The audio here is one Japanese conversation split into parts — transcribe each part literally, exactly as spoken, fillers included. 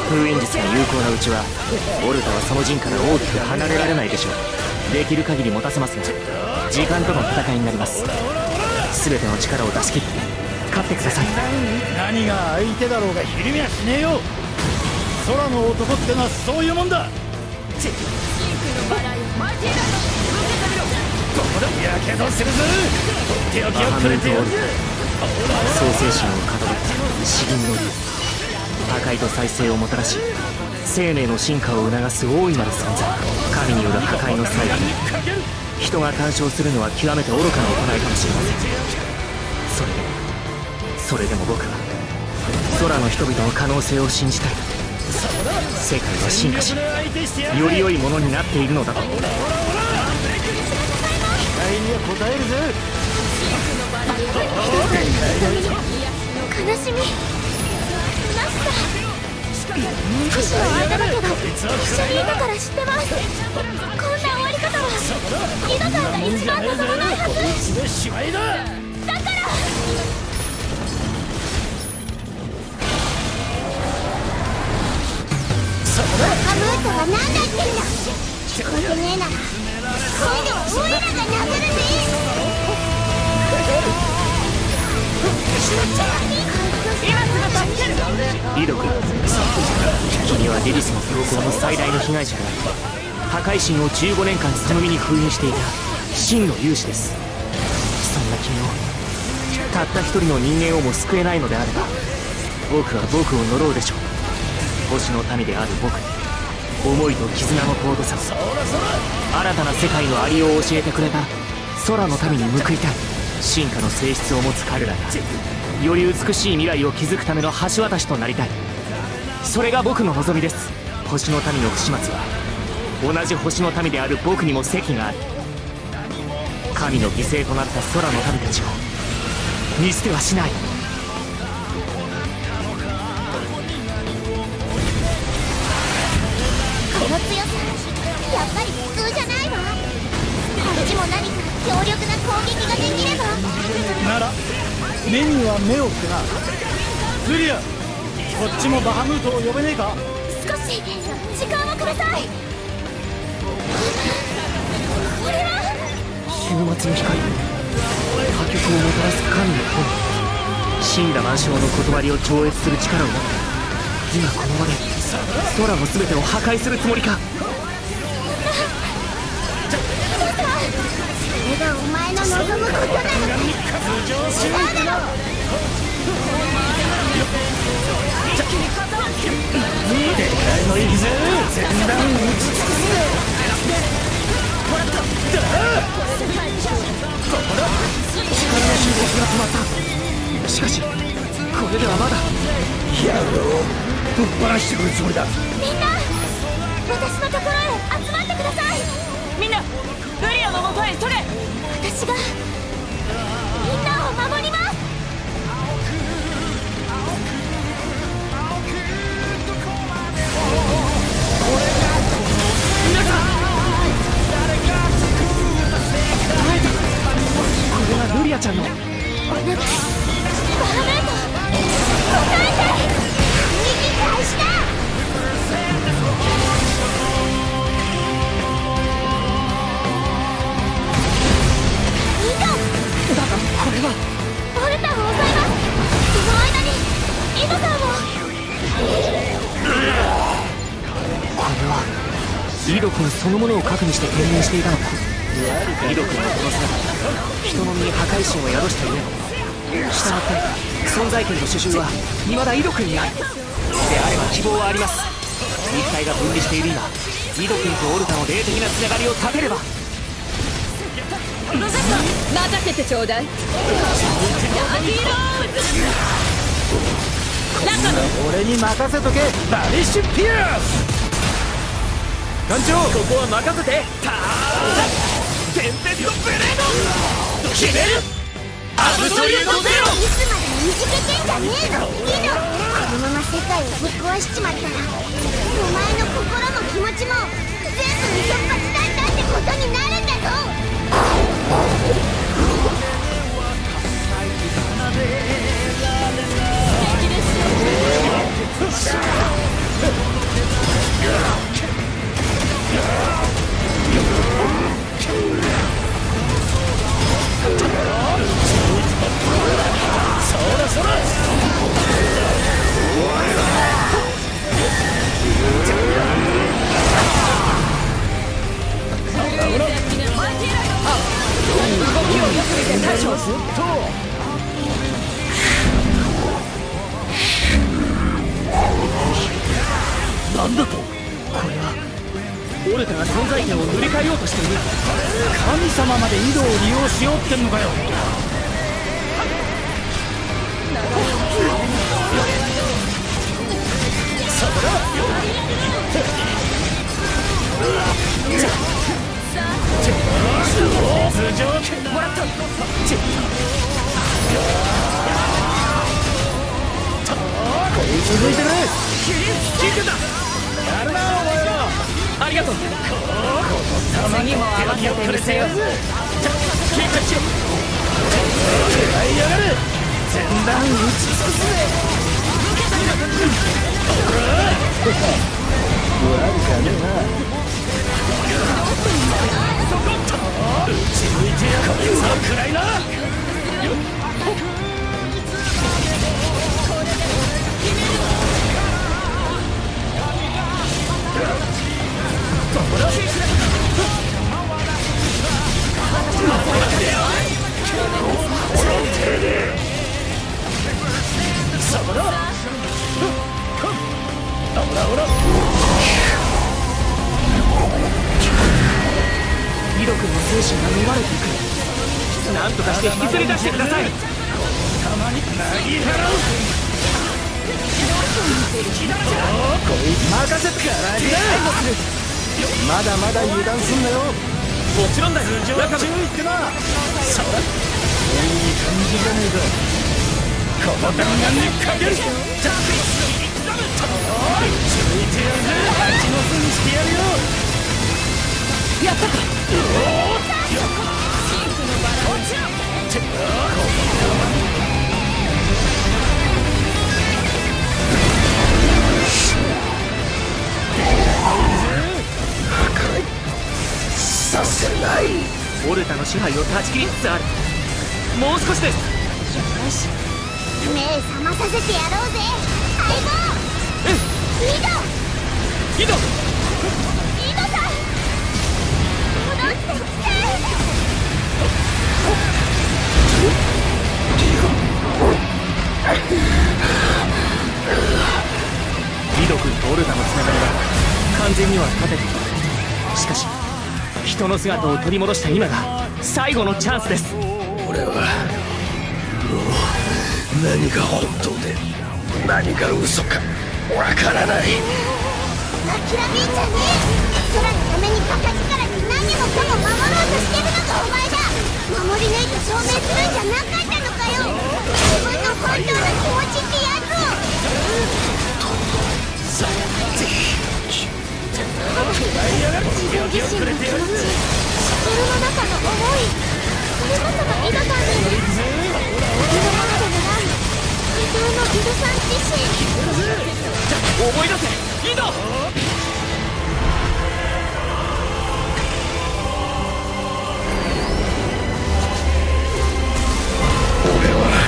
封印術が有効なうちはオルタはその陣から大きく離れられないでしょう。できる限り持たせますが時間との戦いになります。全ての力を出し切って勝ってください。 何が相手だろうがひるみはしねえよ。空の男ってのはそういうもんだ。シンクの笑いマジだとどこでもやけどするぞ。手を気をくれてよ。 創世神をかたどった詩吟の竜、破壊と再生をもたらし生命の進化を促す大いなる存在。神による破壊の際に人が干渉するのは極めて愚かな行いかもしれません。それでもそれでも僕は空の人々の可能性を信じたい。世界は進化しより良いものになっているのだと。期待には応えるぜ。 悲しみなしか星の間だけど一緒にいたから知ってます。こんな終わり方は井戸さんが一番望まないはず。だからバカムートは何だ言ってんだ。聞こえてねえなら今度はオイラが殴るぜ。 リド君、君はリリスの強行の最大の被害者であり破壊神をじゅうごねんかんその身に封印していた真の勇士です。そんな君をたった一人の人間をも救えないのであれば僕は僕を呪うでしょう。星の民である僕に思いと絆の尊さを、新たな世界のありようを教えてくれた空の民に報いたい。進化の性質を持つ彼らがより美しい未来を築くための橋渡しとなりたい。それが僕の望みです。星の民の不始末は同じ星の民である僕にも責がある。神の犠牲となった空の民たちを見捨てはしない。 この強さやっぱり普通じゃないわ。こっちも何か強力な攻撃ができればなら目には目をってな。ズリア、こっちもバハムートを呼べねえか。 少し時間をください。これは終末の光、破局をもたらす神の本、死んだ万象の断りを超越する力を持って今この場で空の全てを破壊するつもりか。 それがお前の望むことなのか。違うだろ。 でかいのいくぜ。全弾撃ち尽くす。 力の収穫が止まった。しかしこれではまだ。 野郎、ぶっ放してくるつもりだ。 みんな私のところへ集まってください。 みんなブリアの元へそれ。 私がみんなを守ります。 皆さん耐えた。これがルリアちゃんの。 お願いバハムート答えて。反撃開始だ。 だがこれはボルタを抑えます。その間に井戸さんを。 これは井戸君そのものを核にして天然していたのか。井戸君のこの姿人の身に破壊神を宿しているの。したがって存在権の主従は未だ井戸君にある。であれば希望はあります。肉体が分離している今井戸君とオルタの霊的なつながりを断てれば。 任せてちょうだい。ダーティーローズ。中の俺に任せとけ。バリッシュピアス。艦長、 ここは任せて。ターテンペストブレード決める。アブソリュートゼロ。 いつまでいじけてんじゃねえぞ井戸。このまま世界をぶっ壊しちまったらお前の心も気持ちも全部嘘っぱちだったってことになるんだぞ。 敵ですよ。 だと。 これはオルタが存在感を塗り替えようとしている。 神様まで井戸を利用しようってんのかよ。そこだ。頭上もらった。こいつ抜いてる。聞いてた。やるなお前ら。 ありがとう。 次も合わせてみせよう。 警戒しろ。狙いやがる。前段打ち尽くすぜ。悪かねえな。打ち抜いてやる。こいつは暗いな。 リド君の精神が乱れていく。なんとかして引きずり出してください。 たまになぎ払う。こいつ任せつからじだ。まだまだ油断すんなよ。 もちろんだよ。 注意ってな。そらいい感じじゃねえか。この弾丸にかける。じゃおい注意てやるぜ。蜂の巣にしてやるよ。 やったか。 おおシンクのバラ落ちろ。 させない。 オルタの支配を断ち切りつつある。もう少しです。 よし、目覚まさせてやろうぜ相棒。 うん。 リドリドリドさん戻ってきて。 リド君とオルタのつながりは完全には立てている。しかし人の姿を取り戻した今が最後のチャンスです。 俺はもう何が本当で何が嘘かわからない。 諦めんじゃねえ。空のために形から何もかも守ろうとしてるのがお前だ。守り抜いて証明するんじゃなかったのかよ。自分の本当の気持ちってやつを。自分自身の気持ち、心の中の思い、それこそが井戸さんなんです。今までのない理想の井戸さん自身。 思い出せ井戸。 俺は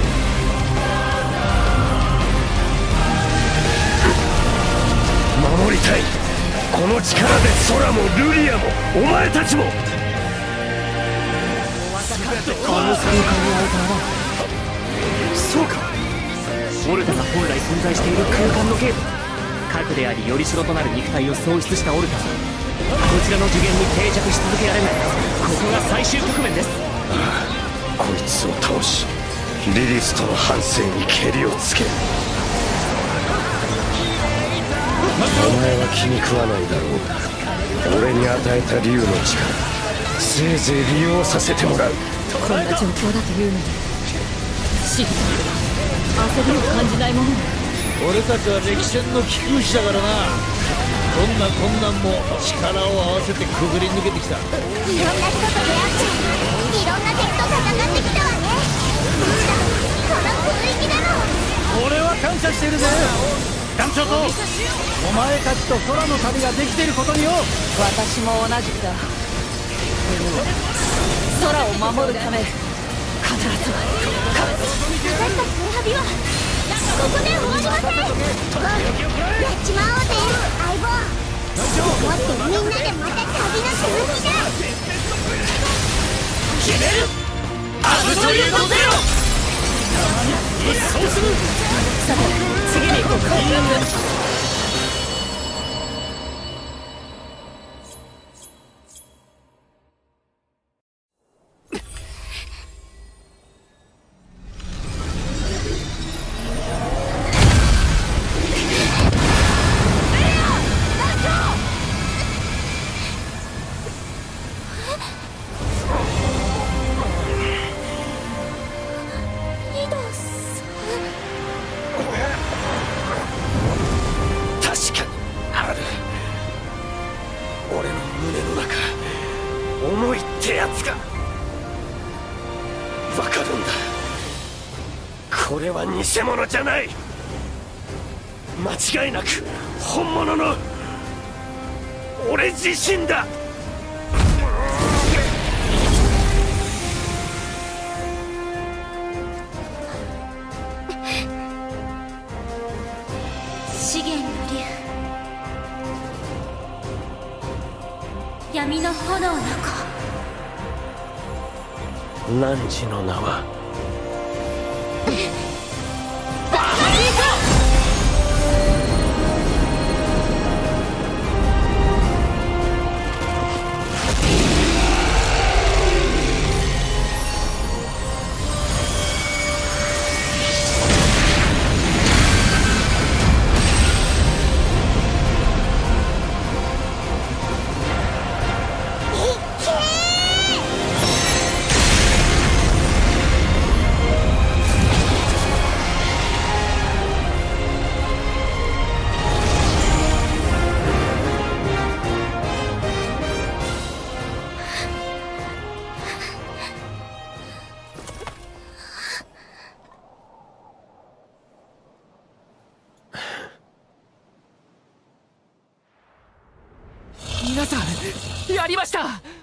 守りたい。この力で空もルリアもお前たちも。 あの三冠に会えたな。そうか。オルタが本来存在している空間のゲート。核でありよりしろとなる肉体を喪失したオルタはこちらの次元に定着し続けられない。ここが最終局面です。 こいつを倒しリリスとの反省にけりをつける。お前は気に食わないだろうが、俺に与えた竜の力せいぜい利用させてもらう。 こんな状況だというのにシンク焦りを感じないもの。 俺たちは歴戦の貴空士だからな。どんな困難も力を合わせてくぐり抜けてきた。 いろんな人と出会っていろんな敵と戦ってきたわね。この雰囲気だろ。 俺は感謝してるぜ団長と。お前たちと空の旅ができてることによ。 私も同じくだ。空を守るため必ず私たちの旅はここで終わりません。やっちまおうぜ相棒。持ってみんなでまた旅の続きだ。 決めるアブソリュートゼロ。 そうする。 さて次に行こうか。 は偽物じゃない。間違いなく本物の俺自身だ。 資源の竜、闇の炎の子、 汝の名は皆さん、やりました。